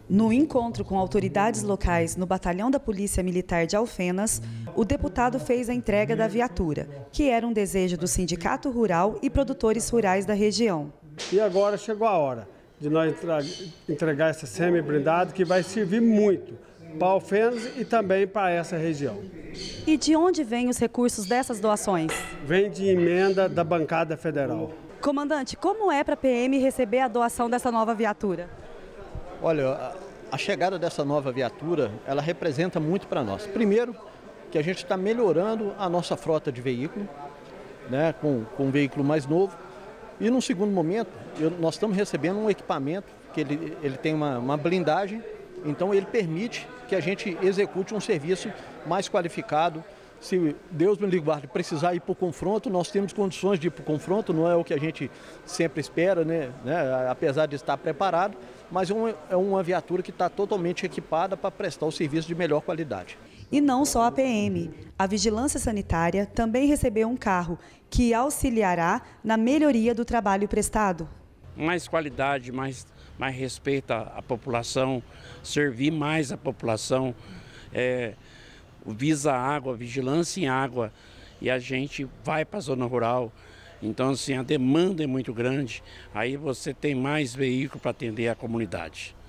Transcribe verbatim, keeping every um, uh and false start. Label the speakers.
Speaker 1: No encontro com autoridades locais no Batalhão da Polícia Militar de Alfenas, o deputado fez a entrega da viatura, que era um desejo do Sindicato Rural e produtores rurais da região.
Speaker 2: E agora chegou a hora de nós entregar essa semi-blindada que vai servir muito para Alfenas e também para essa região.
Speaker 1: E de onde vêm os recursos dessas doações?
Speaker 2: Vem de emenda da bancada federal.
Speaker 1: Comandante, como é para a P M receber a doação dessa nova viatura?
Speaker 3: Olha, a chegada dessa nova viatura, ela representa muito para nós. Primeiro, que a gente está melhorando a nossa frota de veículo, né, com, com um veículo mais novo. E num segundo momento, eu, nós estamos recebendo um equipamento que ele, ele tem uma, uma blindagem, então ele permite que a gente execute um serviço mais qualificado. Se Deus me livre, precisar ir para o confronto, nós temos condições de ir para o confronto, não é o que a gente sempre espera, né? né? Apesar de estar preparado, mas é uma, é uma viatura que está totalmente equipada para prestar o serviço de melhor qualidade.
Speaker 1: E não só a P M. A Vigilância Sanitária também recebeu um carro que auxiliará na melhoria do trabalho prestado.
Speaker 4: Mais qualidade, mais, mais respeito à, à população, servir mais a população, é, visa água, vigilância em água, e a gente vai para a zona rural. Então, assim, a demanda é muito grande, aí você tem mais veículo para atender a comunidade.